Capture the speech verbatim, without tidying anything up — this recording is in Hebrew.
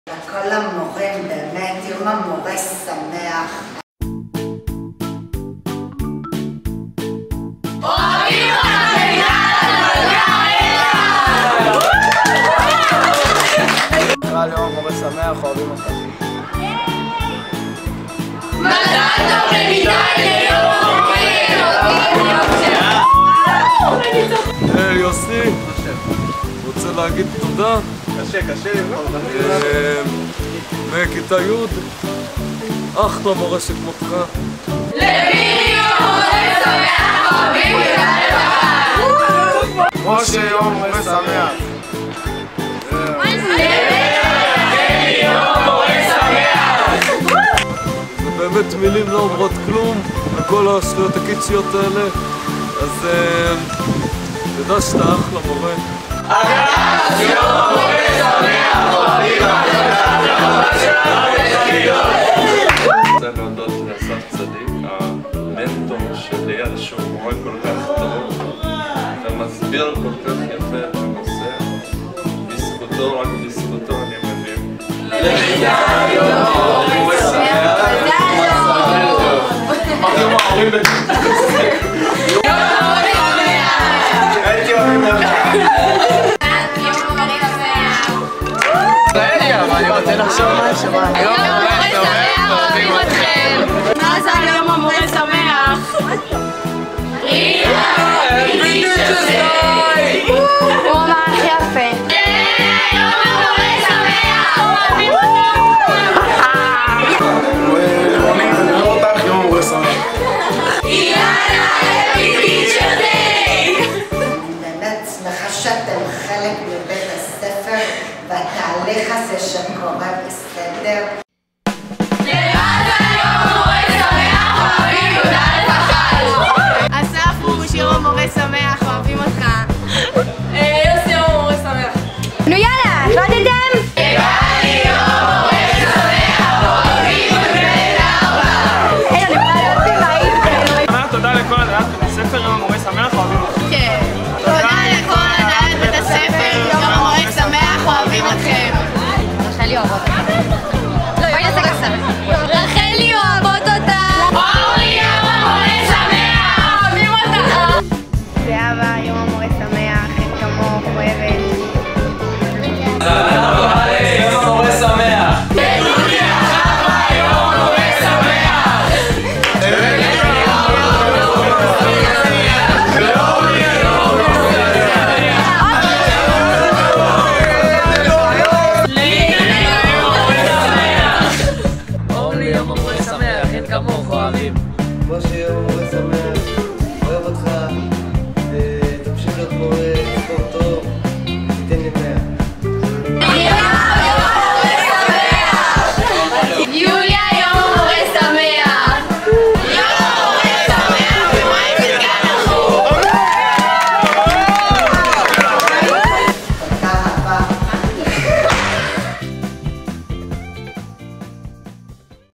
לכל המורים באמת יום המורה שמח. אוהבים אותך נקרא ליום המורה שמח, אוהבים אותך. מזל טוב למיטל ליום המורה, היי יוסי, רוצה להגיד תודה? קשה, קשה לבחור. מכיתה י' אחלה מורה שכמותך. למירי יום המורה שמח, אוהבים אותך. משה יום המורה שמח. באמת מילים לא אומרות כלום לכל השטויות הקיצ'יות האלה, אז תדע שאתה אחלה מורה. יום המורה שמח, אוהבים אני רוצה להודות לאסף צדיק, המנטור שלי, על שהוא מורה כל כך טוב ומסביר כל כך יפה את הנושא. בזכותו, רק בזכותו אני מבין. למיטל יום המורה שמח. יום ההורים בית יום המורה שמח. הייתי אוהבים לך. יום המורה שמח. אני רוצה לחשוב משהו. יום המורה שמח, אוהבים אתכם. מזל יום המורה שמח. הוא אמר הכי יפה. יום המורה שמח, אוהבים אתכם. רונית, אני לא אותך, יום המורה שמח. אילנה, הפיפית שלי. אני באמת שמחה שאתם חלק מבית הספר והתהליך הזה שקורה בסדר. אסף הוא שיר המורה שמח, אוהבים אותך. יוסי יום המורה שמח. נו יאללה, החלטתם? יאללה יום המורה שמח, אוהבים אותך. היי, אני יכולה להיות במאית. תודה לכל הנהלת בית הספר, יום המורה שמח, אוהבים אותך. כן. תודה לכל הנהלת בית הספר, יום המורה שמח, אוהבים אתכם. רחלי אוהבות.